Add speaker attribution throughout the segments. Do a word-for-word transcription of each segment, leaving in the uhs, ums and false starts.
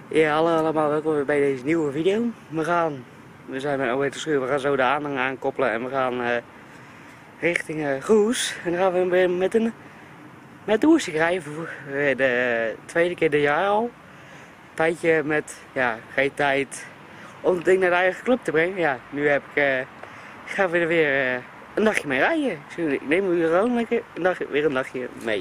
Speaker 1: Ja, hallo allemaal, welkom weer bij deze nieuwe video. We gaan, we zijn met O Schuur, we gaan zo de aanhang aankoppelen en we gaan uh, richting uh, Goes. En dan gaan we weer met een met oersig rijden voor de tweede keer dit jaar al. Tijdje met, ja, geen tijd om het ding naar de eigen club te brengen. Ja, nu heb ik, uh, gaan we er weer uh, een dagje mee rijden. Dus ik neem u gewoon lekker een dag, weer een dagje mee.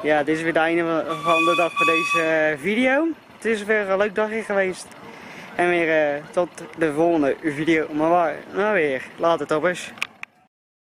Speaker 1: ja, dit is weer het einde van de dag voor deze video. Het is weer een leuk dagje geweest. En weer uh, tot de volgende video. Maar waar? Nou weer. Later toppers.